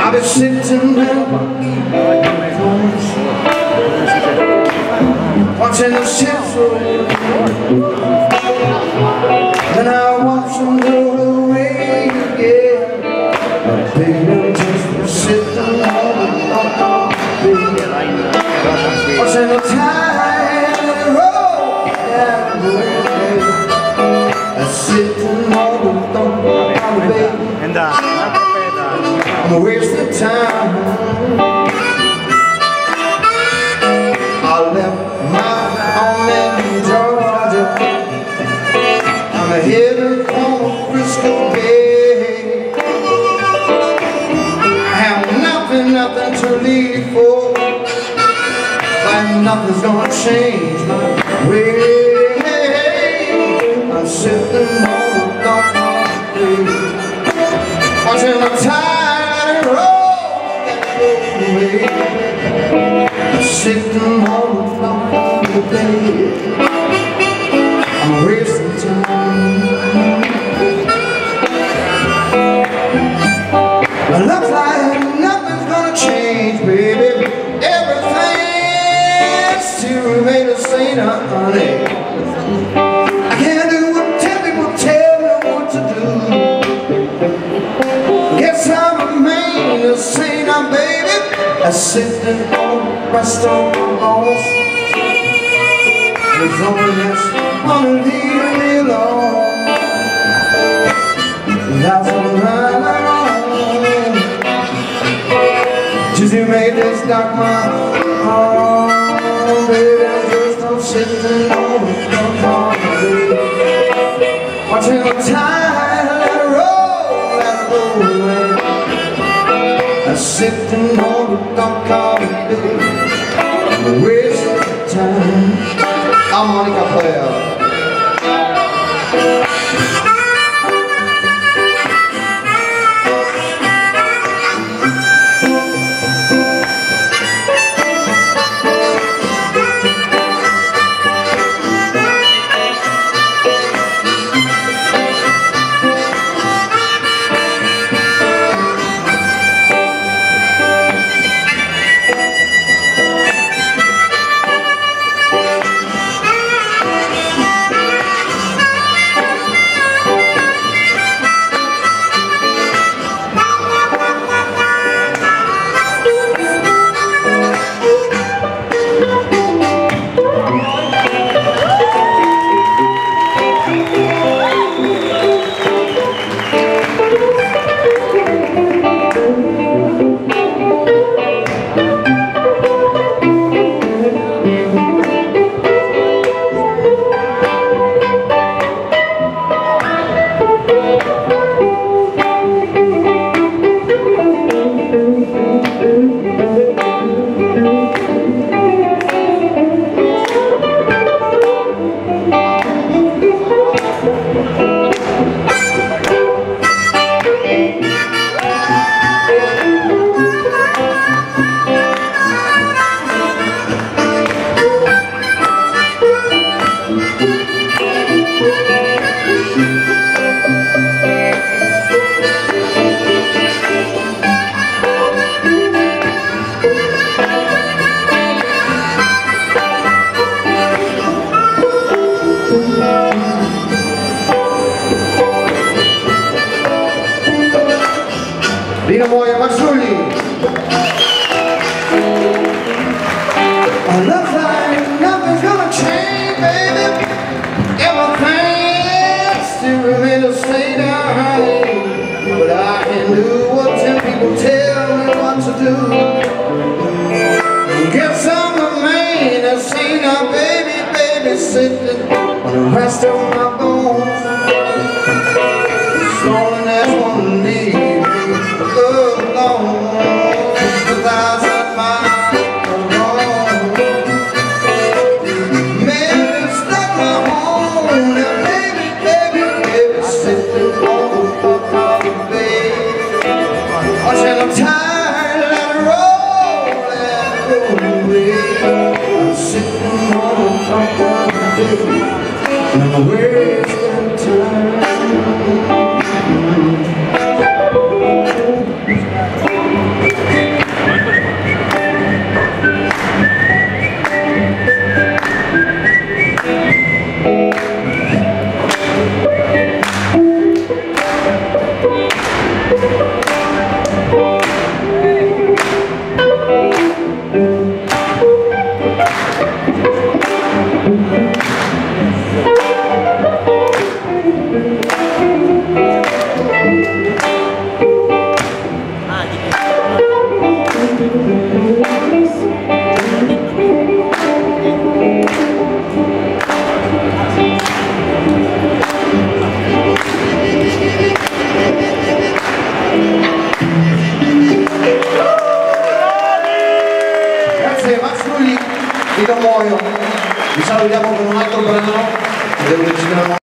I'll be sitting there watching the ships roll, and I watch them go away again. But baby, just sitting on the beach, watching the tide roll down the way. I'm sitting on the beach. I'm a waste of time. I left my home in Georgia. I'm headed for Frisco Bay. I have nothing to leave for, and nothing's gonna change my way. I'm sitting on the dock, watching the tide roll away. I'm sitting on the bed. I'm wasting time. It looks like nothing's gonna change, baby. Everything still remains the same, honey. I can't do what people tell me what to do. Guess I'm remain the same now, baby. I'm sitting on the rest of my bones. There's only this gonna leave me alone. That's all right. Just you made this dark my home, baby. I'm just sitting on the dock, watching the tide roll away. I'm sitting on the dock all day. I'm a waste of time. Harmonica player. Lina Moya Mazzulli. Oh, looks like nothing's gonna change, baby. Everything still remains the same now, but I can do what 10 people tell me what to do. Guess I'm the man that seen now, baby, sitting on the rest of my bones. Someone that's gonna leave me alone. 1,000 miles alone. Man, stuck my home. Now, baby, sitting on the bed, watching the tide let it roll away. I'm sitting on the bed, and I'm wasting time. salutiamo con un altro brano.